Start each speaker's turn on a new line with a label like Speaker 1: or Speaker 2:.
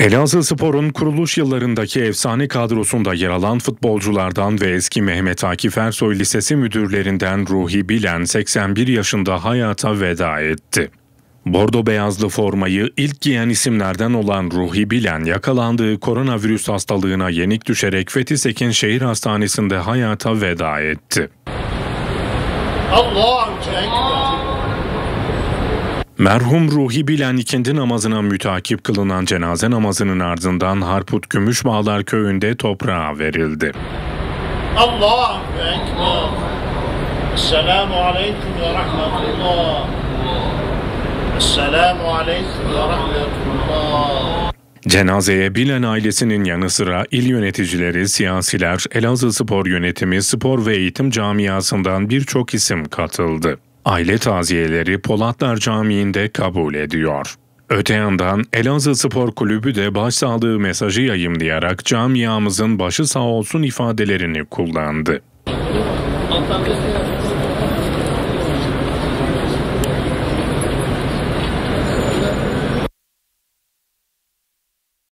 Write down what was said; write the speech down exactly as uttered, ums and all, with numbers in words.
Speaker 1: Elazığspor'un kuruluş yıllarındaki efsane kadrosunda yer alan futbolculardan ve eski Mehmet Akif Ersoy Lisesi müdürlerinden Ruhi Bilen seksen bir yaşında hayata veda etti. Bordo beyazlı formayı ilk giyen isimlerden olan Ruhi Bilen, yakalandığı koronavirüs hastalığına yenik düşerek Fethi Sekin Şehir Hastanesi'nde hayata veda etti.
Speaker 2: Allahu Ekber.
Speaker 1: Merhum Ruhi Bilen ikindi namazına mütakip kılınan cenaze namazının ardından Harput Gümüşbağlar köyünde toprağa verildi.
Speaker 2: Allahu Ekber. Esselamu aleyküm ve rahmetullah. Esselamu aleyküm ve rahmetullah.
Speaker 1: Cenazeye Bilen ailesinin yanı sıra il yöneticileri, siyasiler, Elazığspor yönetimi, spor ve eğitim camiasından birçok isim katıldı. Aile taziyeleri Polatlar Camii'nde kabul ediyor. Öte yandan Elazığspor Kulübü de başsağlığı mesajı yayımlayarak camiamızın başı sağ olsun ifadelerini kullandı.